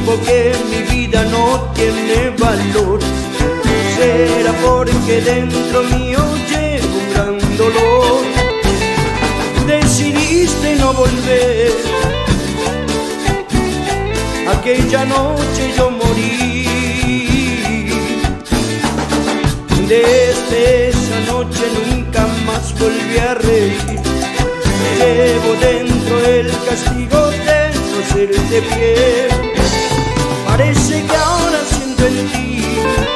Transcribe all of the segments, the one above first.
tiempo que mi vida no tiene valor. Será porque dentro mío llevo un gran dolor. Decidiste no volver. Aquella noche yo morí. Desde esa noche nunca más volví a reír. Llevo dentro el castigo de no ser de pie. Parece que ahora siento en ti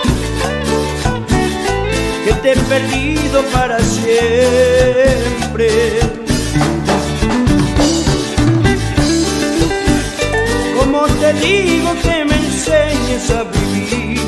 que te he perdido para siempre. Como te digo que me enseñes a vivir,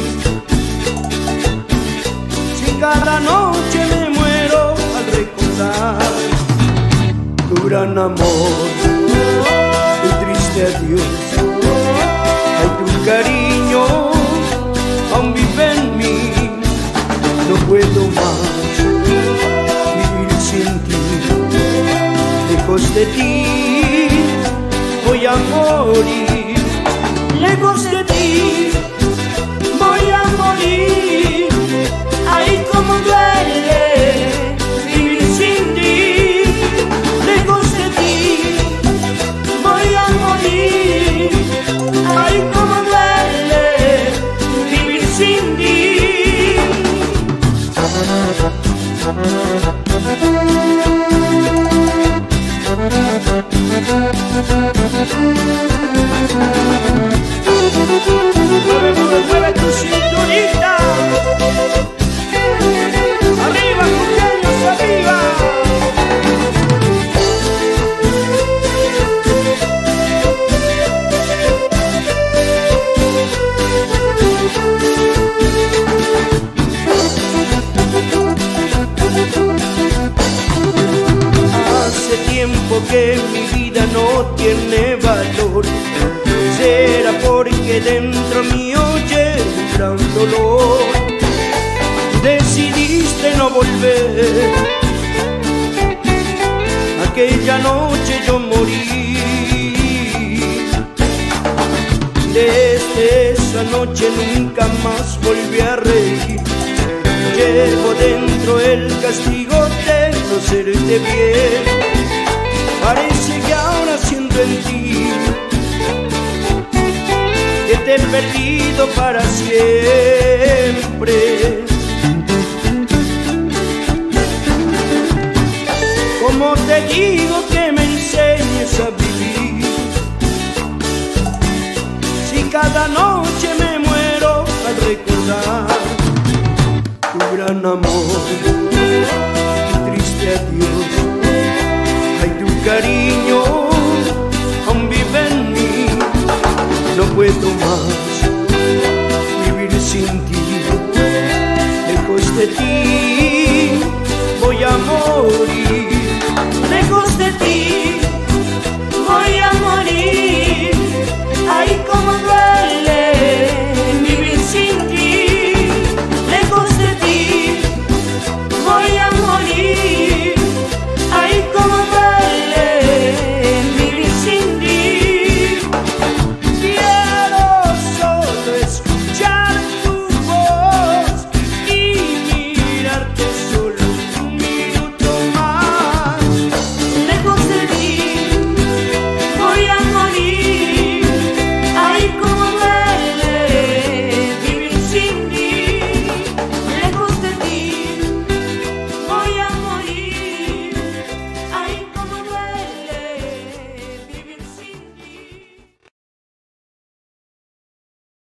si cada noche me muero al recordar tu gran amor, tu triste adiós. Ay, tu cariño aún vive en mí. No puedo más vivir sin ti. Lejos de ti voy a morir. Lejos de ti voy a morir. Ay, cómo duele vivir sin ti. Lejos de ti voy a morir. Ay, cómo duele vivir sin ti. Mueve, mueve, mueve tu cinturita. Arriba, cumpleaños, arriba. Hace tiempo que mi vida no tiene valor. Será porque dentro mío llevo un gran dolor. Decidiste no volver. Aquella noche yo morí. Desde esa noche nunca más volví a reír. Llevo dentro el castigo de no serte bien. Parece que ahora siento en ti que te he perdido para siempre. Como te digo que me enseñes a vivir, si cada noche me muero al recordar tu gran amor, tu triste adiós. Ay, tu cariño aún vive en mí. No puedo más